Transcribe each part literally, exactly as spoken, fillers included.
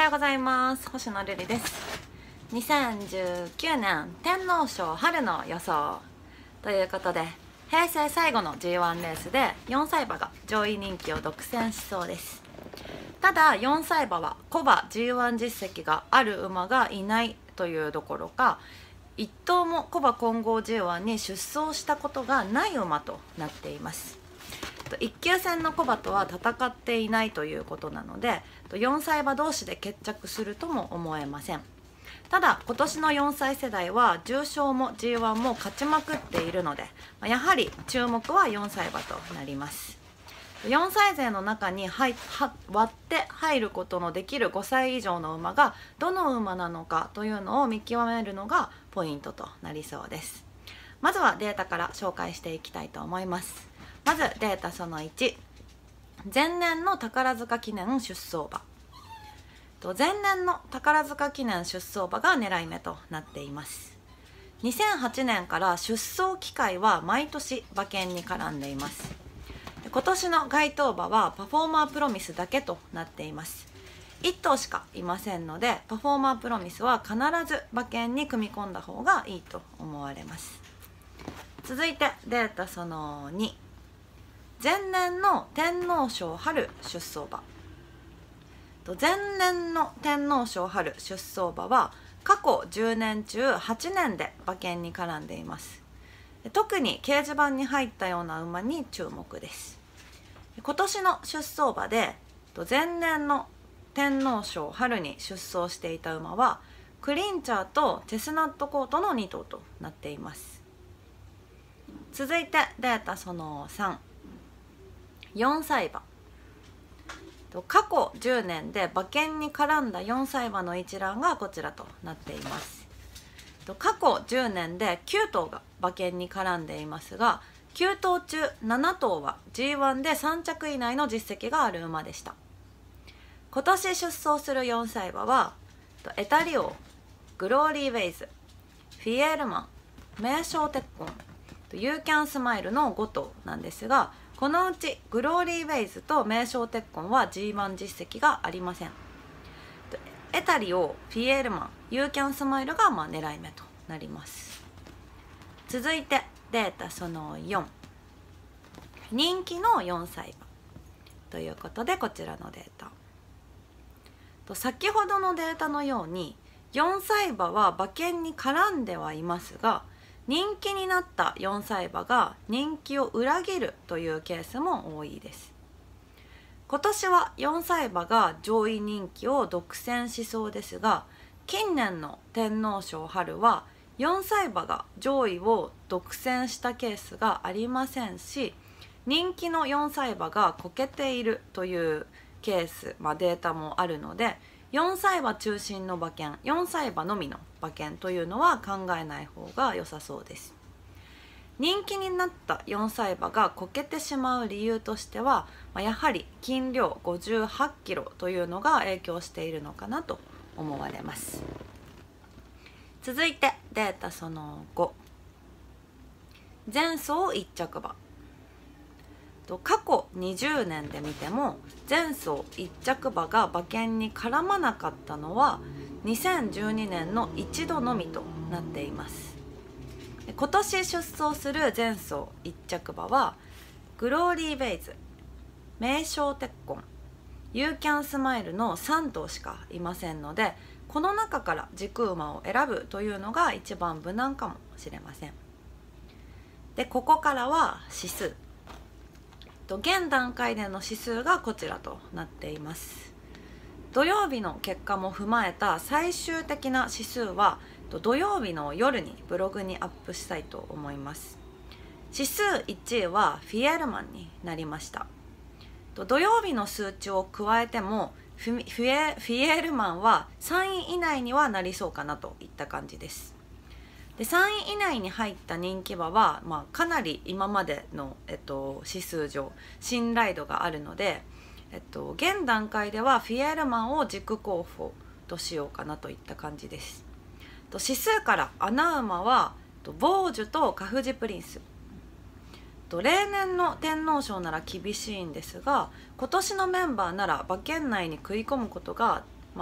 ようございます。星野瑠璃です。にせんじゅうきゅうねん天皇賞春の予想ということで、平成最後の ジーワン レースでよんさい馬が上位人気を独占しそうです。ただよんさい馬は古馬 ジーワン 実績がある馬がいないというどころか、一頭も古馬混合 ジーワン に出走したことがない馬となっています。一級戦の古馬とは戦っていないということなので、よんさい馬同士で決着するとも思えません。ただ今年のよんさい世代は重賞も ジーワン も勝ちまくっているので、やはり注目はよんさい馬となります。よんさい勢の中に入は割って入ることのできるごさい以上の馬がどの馬なのかというのを見極めるのがポイントとなりそうです。まずはデータから紹介していきたいと思います。まずデータそのいち、前年の宝塚記念出走馬。前年の宝塚記念出走馬が狙い目となっています。にせんはちねんから出走機会は毎年馬券に絡んでいます。今年の該当馬はパフォーマープロミスだけとなっています。いっ頭しかいませんので、パフォーマープロミスは必ず馬券に組み込んだ方がいいと思われます。続いてデータそのに、前年の天皇賞春出走馬。前年の天皇賞春出走馬は過去じゅうねん中はちねんで馬券に絡んでいます。特に掲示板に入ったような馬に注目です。今年の出走馬で前年の天皇賞春に出走していた馬はクリンチャーとチェスナットコートのに頭となっています。続いてデータそのさん、よんさい馬。過去じゅうねんで馬券に絡んだよんさい馬の一覧がこちらとなっています。過去じゅうねんできゅう頭が馬券に絡んでいますが、きゅう頭中なな頭は ジーワン でさん着以内の実績がある馬でした。今年出走するよんさい馬はエタリオ、グローリーウェイズ、フィエールマン、名将鉄魂、ユーキャンスマイルのご頭なんですが、このうちグローリーウェイズと名将鉄魂は ジーワン 実績がありません。エタリオ、フィエールマン、ユーキャンスマイルがまあ狙い目となります。続いてデータそのよん、人気のよんさい馬ということで、こちらのデータと先ほどのデータのようによんさい馬は馬券に絡んではいますが、人気になったよんさい馬が人気を裏切るというケースも多いです。今年はよんさい馬が上位人気を独占しそうですが、近年の天皇賞春はよんさい馬が上位を独占したケースがありませんし、人気のよんさい馬がこけているというケース、まあ、データもあるので、よんさい馬中心の馬券、よんさい馬のみの馬券というのは考えない方が良さそうです。人気になったよんさい馬がこけてしまう理由としては、やはり斤量ごじゅうはちキロというのが影響しているのかなと思われます。続いてデータそのご、前走いっ着馬。過去にじゅうねんで見ても前走いっ着馬が馬券に絡まなかったのはにせんじゅうにねんの一度のみとなっています。今年出走する前走いっ着馬はグローリーウェイズ、名将鉄魂、ユーキャンスマイルのさん頭しかいませんので、この中から軸馬を選ぶというのが一番無難かもしれません。でここからは指数。現段階での指数がこちらとなっています。土曜日の結果も踏まえた最終的な指数は土曜日の夜にブログにアップしたいと思います。指数いちいはフィエールマンになりました。土曜日の数値を加えてもフィフィエ、フィエールマンはさんい以内にはなりそうかなといった感じです。でさんい以内に入った人気馬は、まあ、かなり今までの、えっと、指数上信頼度があるので、えっと、現段階ではフィエールマンを軸候補としようかなといった感じです。と指数から穴馬はとボージュとカフジプリンスと、例年の天皇賞なら厳しいんですが、今年のメンバーなら馬券内に食い込むことが、まあ、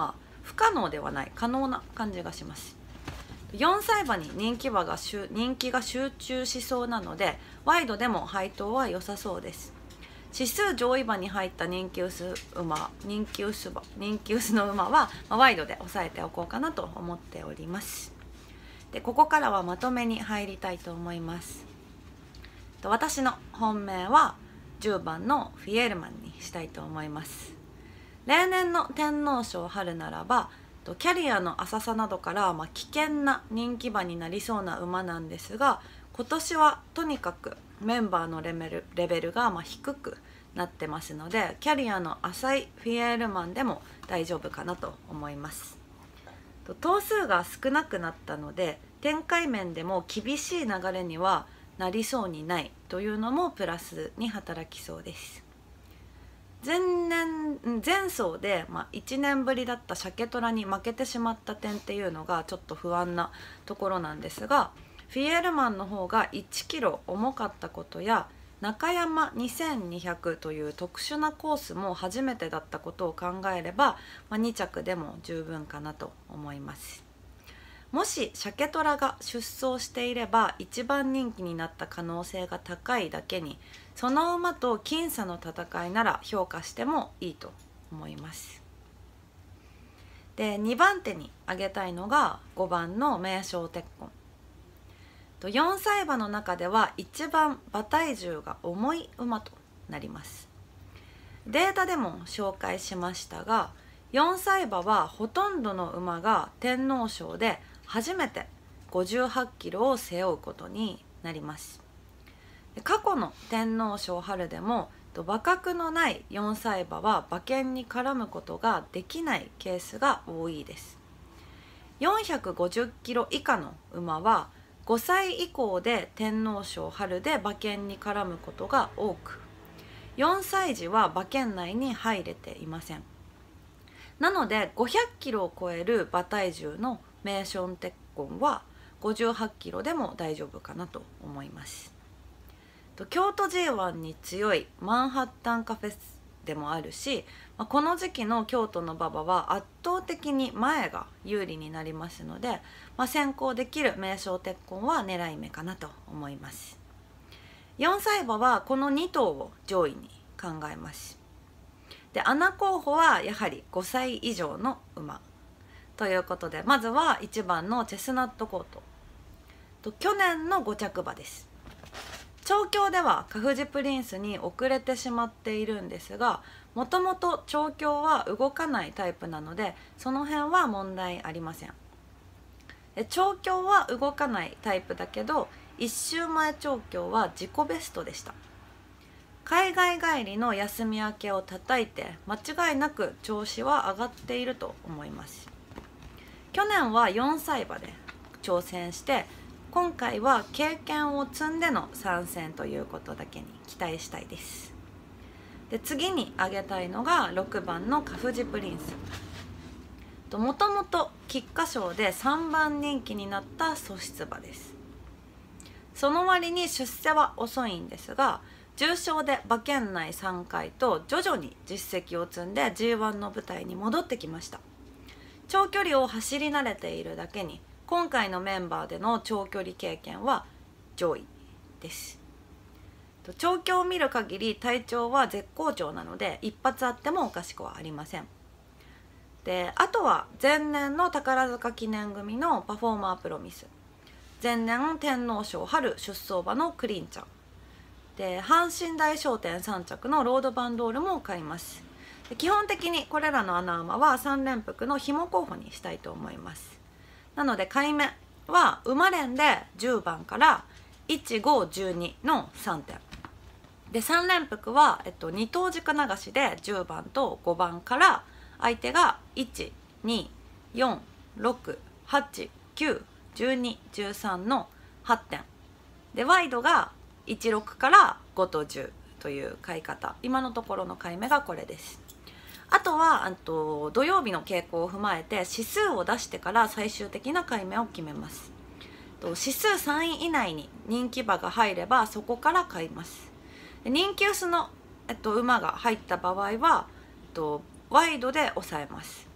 不可能ではない可能な感じがします。よんさい馬に人気馬が人気が集中しそうなので、ワイドでも配当は良さそうです。指数上位馬に入った人気薄馬人気薄馬人気薄の馬は、まあ、ワイドで抑えておこうかなと思っております。でここからはまとめに入りたいと思います。私の本命はじゅうばんのフィエールマンにしたいと思います。例年の天皇賞春ならばキャリアの浅さなどから、まあ、危険な人気馬になりそうな馬なんですが、今年はとにかくメンバーのレベル、レベルがまあ低くなってますので、キャリアの浅いフィエールマンでも大丈夫かなと思います。頭数が少なくなったので展開面でも厳しい流れにはなりそうにないというのもプラスに働きそうです。前年前走で、まあ、いちねんぶりだったシャケトラに負けてしまった点っていうのがちょっと不安なところなんですが、フィエールマンの方がいちキロ重かったことや中山にせんにひゃくという特殊なコースも初めてだったことを考えれば、まあ、に着でも十分かなと思います。もしシャケトラが出走していればいちばん人気になった可能性が高いだけに、その馬と僅差の戦いなら評価してもいいと思います。でにばん手に挙げたいのがごばんの名将鉄魂。よんさい馬の中では一番馬体重が重い馬となります。データでも紹介しましたが、よんさい馬はほとんどの馬が天皇賞で初めてごじゅうはちキロを背負うことになります。過去の天皇賞春でも馬格のないよんさい馬は馬券に絡むことができないケースが多いです。よんひゃくごじゅっキロ以下の馬はごさい以降で天皇賞春で馬券に絡むことが多く、よんさい児は馬券内に入れていません。なのでごひゃっキロを超える馬体重の名将鉄魂はごじゅうはちキロでも大丈夫かなと思います。京都 ジーワン に強いマンハッタンカフェスでもあるし、この時期の京都の馬場は圧倒的に前が有利になりますので、まあ、先行できる名将鉄魂は狙い目かなと思います。よんさい馬はこのに頭を上位に考えます。で穴候補はやはりごさい以上の馬ということで、まずはいちばんのチェスナットコートと去年のご着馬です。調教ではカフジプリンスに遅れてしまっているんですが、もともと調教は動かないタイプなのでその辺は問題ありません。調教は動かないタイプだけどいっ週前調教は自己ベストでした。海外帰りの休み明けを叩いて間違いなく調子は上がっていると思います。去年はよんさい馬で挑戦して、今回は経験を積んでの参戦ということだけに期待したいです。で次に挙げたいのがろくばんのカフジプリンス。もともと菊花賞でさんばん人気になった素質馬です。その割に出世は遅いんですが、重賞で馬券内さんかいと徐々に実績を積んで ジーワン の舞台に戻ってきました。長距離を走り慣れているだけに今回のメンバーでの長距離経験は上位です。調教を見る限り体調は絶好調なので一発あってもおかしくはありません。であとは前年の宝塚記念組のパフォーマープロミス、前年天皇賞春出走馬のクリンちゃんで、阪神大賞典さん着のロードバンドールも買います。で基本的にこれらの穴馬はさん連複の紐候補にしたいと思います。なので買い目は馬連でじゅうばんからいち、ご、じゅうにのさんてんで、さん連複は、えっと、に頭軸流しでじゅうばんとごばんから相手がいち、に、よん、ろく、はち、きゅう、じゅうに、じゅうさんのはってんで、ワイドがいち、ろくからごとじゅうという買い方、今のところの買い目がこれです。あとはあと土曜日の傾向を踏まえて指数を出してから最終的な買い目を決めます。指数さんい以内に人気馬が入ればそこから買います。人気薄の、えっと、馬が入った場合は、えっと、ワイドで抑えます。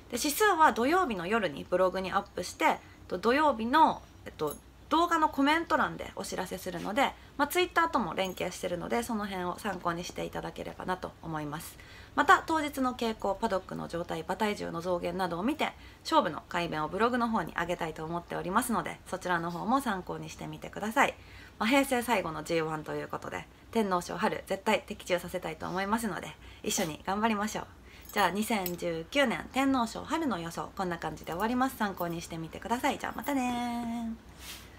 で指数は土曜日の夜にブログにアップして、土曜日の、えっと、動画のコメント欄でお知らせするので、まあ、ツイッターとも連携してるので、その辺を参考にしていただければなと思います。また当日の傾向、パドックの状態、馬体重の増減などを見て勝負の改弁をブログの方に上げたいと思っておりますので、そちらの方も参考にしてみてください。まあ、平成最後の ジーワン ということで、天皇賞春絶対的中させたいと思いますので、一緒に頑張りましょう。じゃあにせんじゅうきゅうねん天皇賞春の予想、こんな感じで終わります。参考にしてみてください。じゃあまたね。